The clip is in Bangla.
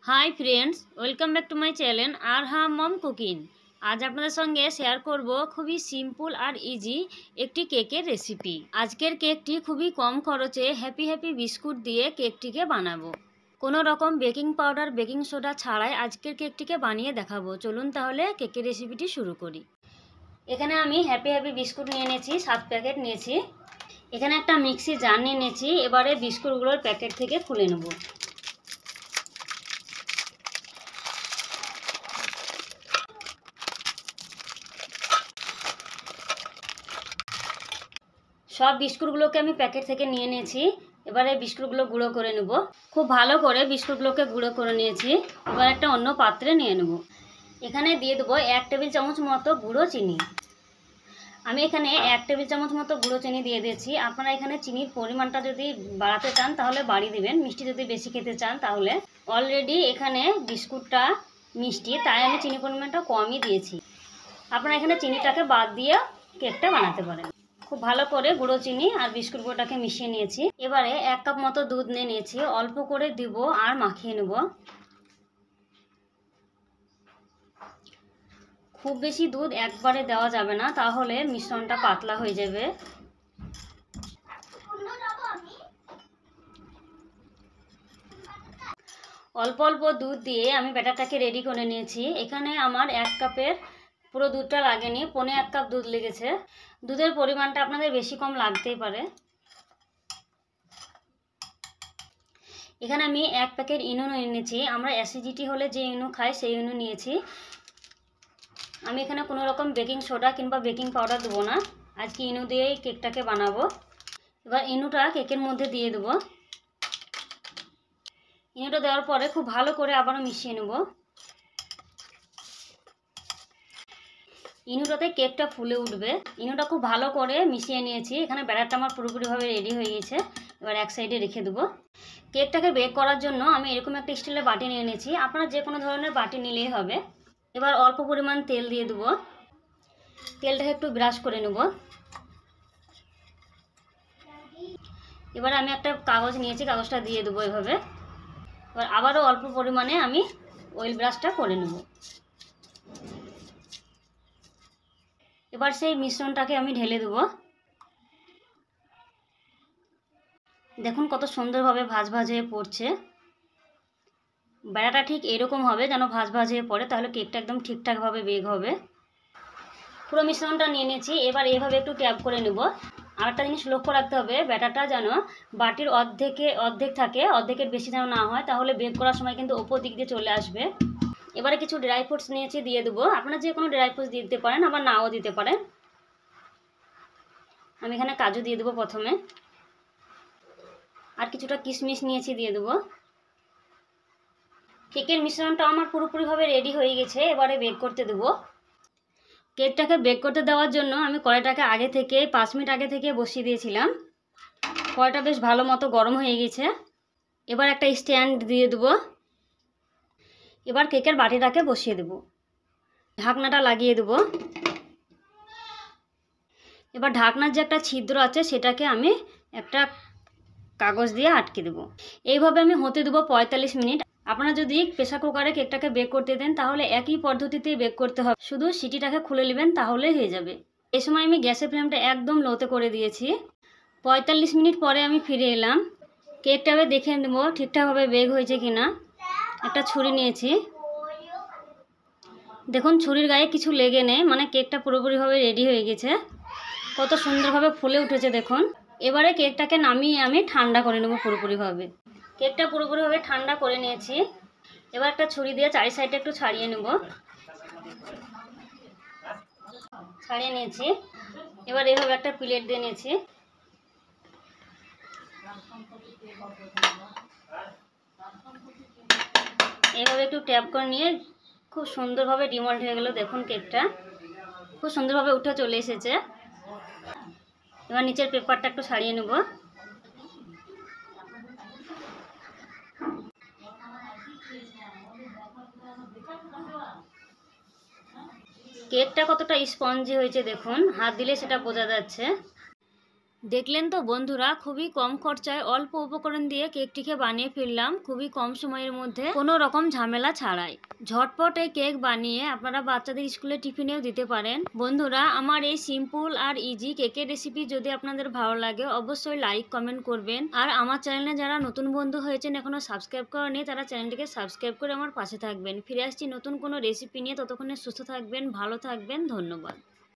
High friends, welcome back to my channel Arham mom cooking. আজ আপনাদের সঙ্গে শেয়ার করব খুবই সিম্পল আর ইজি একটি কেকের রেসিপি। আজকের কেকটি খুবই কম খরচে হ্যাপি বিস্কুট দিয়ে কেকটিকে বানাবো। কোনো রকম বেকিং পাউডার বেকিং সোডা ছাড়াই আজকের কেকটিকে বানিয়ে দেখাবো। চলুন তাহলে কেকের রেসিপিটি শুরু করি। এখানে আমি হ্যাপি বিস্কুট নিয়ে নিয়েছি, 7 প্যাকেট নিয়েছি। এখানে একটা মিক্সি জার নিয়ে নিয়েছি। এবারে বিস্কুটগুলোর প্যাকেট থেকে খুলে নেব। সব বিস্কুটগুলোকে আমি প্যাকেট থেকে নিয়ে নিয়েছি। এবারে বিস্কুটগুলো গুঁড়ো করে নেব। খুব ভালো করে বিস্কুটগুলোকে গুঁড়ো করে নিয়েছি। এবার একটা অন্য পাত্রে নিয়ে নেব। এখানে দিয়ে দেবো 1 টেবিল চামচ মতো গুঁড়ো চিনি। আমি এখানে 1 টেবিল চামচ মতো গুঁড়ো চিনি দিয়ে দিয়েছি। আপনারা এখানে চিনির পরিমাণটা যদি বাড়াতে চান তাহলে বাড়িয়ে দেবেন, মিষ্টি যদি বেশি খেতে চান তাহলে। অলরেডি এখানে বিস্কুটটা মিষ্টি, তাই আমি চিনির পরিমাণটা কমই দিয়েছি। আপনারা এখানে চিনিটাকে বাদ দিয়ে কেকটা বানাতে পারেন। খুব ভালো করে গুঁড়ো চিনি আর বিস্কুট গুঁড়োটাকে মিশিয়ে নিয়েছি। এবারে 1 কাপ মতো দুধ নিয়ে নিয়েছি। অল্প করে দিব আর মাখিয়ে নেব। খুব বেশি দুধ একবারে দেওয়া যাবে না, তাহলে মিশ্রণটা পাতলা হয়ে যাবে। অল্প অল্প দুধ দিয়ে আমি ব্যাটারটাকে রেডি করে নিয়েছি। এখানে আমার 1 কাপের পুরো দুধটা লাগেনি, 1.25 কাপ দুধ লেগেছে। দুধের পরিমাণটা আপনাদের বেশি কম লাগতেই পারে। এখানে আমি 1 প্যাকেট ইনো নিয়েছি। আমরা অ্যাসিডিটি হলে যে ইনো খাই সেই ইনো নিয়েছি। আমি এখানে কোনো রকম বেকিং সোডা কিংবা বেকিং পাউডার দেবো না, আজকে ইনো দিয়েই কেকটাকে বানাবো। এবার ইনোটা কেকের মধ্যে দিয়ে দেবো। ইনোটা দেওয়ার পরে খুব ভালো করে আবারও মিশিয়ে নেব। ইনোটাতে কেকটা ফুলে উঠবে। ইনোটা খুব ভালো করে মিশিয়ে নিয়েছি। এখানে ব্যাটারটা আমার পুরোপুরিভাবে রেডি হয়ে গেছে। এবার এক সাইডে রেখে দেবো। কেকটাকে বেক করার জন্য আমি এরকম একটা স্টিলের বাটি নিয়ে নিয়েছি। আপনারা যে কোনো ধরনের বাটি নিলেই হবে। এবার অল্প পরিমাণ তেল দিয়ে দেবো। তেলটাকে একটু ব্রাশ করে নেব। এবার আমি একটা কাগজ নিয়েছি, কাগজটা দিয়ে দেবো এভাবে। এবার আবারও অল্প পরিমাণে আমি অয়েল ব্রাশটা করে নেব। এবার সেই মিশ্রণটাকে আমি ঢেলে দেবো। দেখুন কত সুন্দরভাবে ভাজ ভাজ হয়ে পড়ছে। বেড়াটা ঠিক এরকম হবে যেন ভাজ ভাজ হয়ে পড়ে, তাহলে কেকটা একদম ঠিকঠাকভাবে বেক হবে। পুরো মিশ্রণটা নিয়ে নিয়েছি। এবার এভাবে একটু ট্যাপ করে নেব। আর একটা জিনিস লক্ষ্য রাখতে হবে, ব্যাটারটা যেন বাটির অর্ধেক থাকে, অর্ধেকের বেশি যেন না হয়, তাহলে বেক করার সময় কিন্তু ওপর দিক দিয়ে চলে আসবে। এবারে কিছু ড্রাই ফ্রুটস নিয়েছি, দিয়ে দেবো। আপনারা যে কোনো ড্রাই ফ্রুটস দিতে পারেন, আবার নাও দিতে পারেন। আমি এখানে কাজু দিয়ে দেবো প্রথমে। আর কিছুটা কিশমিশ নিয়েছি, দিয়ে দেবো। কেকের মিশ্রণটা আমার পুরোপুরিভাবে রেডি হয়ে গেছে। এবারে বেক করতে দেবো। কেকটাকে বেক করতে দেওয়ার জন্য আমি কড়াইটাকে 5 মিনিট আগে থেকে বসিয়ে দিয়েছিলাম। কড়াইটা বেশ ভালো মতো গরম হয়ে গেছে। এবার একটা স্ট্যান্ড দিয়ে দেবো। এবার কেকের বাটিটাকে বসিয়ে দেবো। ঢাকনাটা লাগিয়ে দেবো। এবার ঢাকনার যে একটা ছিদ্র আছে সেটাকে আমি একটা কাগজ দিয়ে আটকে দেবো। এইভাবে আমি হতে দেবো 45 মিনিট। আপনারা যদি প্রেসার কুকারে কেকটাকে বেক করতে দেন তাহলে একই পদ্ধতিতেই বেক করতে হবে, শুধু সিটিটাকে খুলে নেবেন তাহলেই হয়ে যাবে। এই সময় আমি গ্যাসের ফ্লেমটা একদম লোতে করে দিয়েছি। 45 মিনিট পরে আমি ফিরে এলাম। কেকটাকে দেখে নেব ঠিকঠাকভাবে বেক হয়েছে কিনা। একটা ছুরি নিয়েছি। দেখুন ছুরির গায়ে কিছু লেগে নেই, মানে কেকটা পুরোপুরিভাবে রেডি হয়ে গেছে। কত সুন্দরভাবে ফুলে উঠেছে দেখুন। এবারে কেকটাকে নামিয়ে আমি ঠান্ডা করে নেব পুরোপুরিভাবে। কেকটা পুরোপুরিভাবে ঠান্ডা করে নিয়েছি। এবার একটা ছুরি দিয়ে চারি সাইডে একটু ছাড়িয়ে নেব। ছাড়িয়ে নিয়েছি। এবার এইভাবে একটা প্লেট দিয়ে নিয়েছি। এইভাবে একটু ট্যাপ করে নিয়ে খুব সুন্দরভাবে ডিমল্ট হয়ে গেল। দেখুন কেকটা খুব সুন্দরভাবে উঠে চলে এসেছে। এবার নিচের পেপারটা একটু ছাড়িয়ে নেব। কেকটা কতটা স্পঞ্জি হয়েছে দেখুন, হাত দিলে সেটা বোঝা যাচ্ছে। দেখলেন তো বন্ধুরা, খুবই কম খরচায় অল্প উপকরণ দিয়ে কেকটিকে বানিয়ে ফেললাম খুবই কম সময়ের মধ্যে, কোনো রকম ঝামেলা ছাড়াই। ঝটপট এই কেক বানিয়ে আপনারা বাচ্চাদের স্কুলে টিফিনেও দিতে পারেন। বন্ধুরা, আমার এই সিম্পল আর ইজি কেকের রেসিপি যদি আপনাদের ভালো লাগে অবশ্যই লাইক কমেন্ট করবেন। আর আমার চ্যানেলে যারা নতুন বন্ধু হয়েছেন এখনো সাবস্ক্রাইব করেনি তারা চ্যানেলটিকে সাবস্ক্রাইব করে আমার পাশে থাকবেন। ফিরে আসছি নতুন কোনো রেসিপি নিয়ে, ততক্ষণে সুস্থ থাকবেন, ভালো থাকবেন, ধন্যবাদ।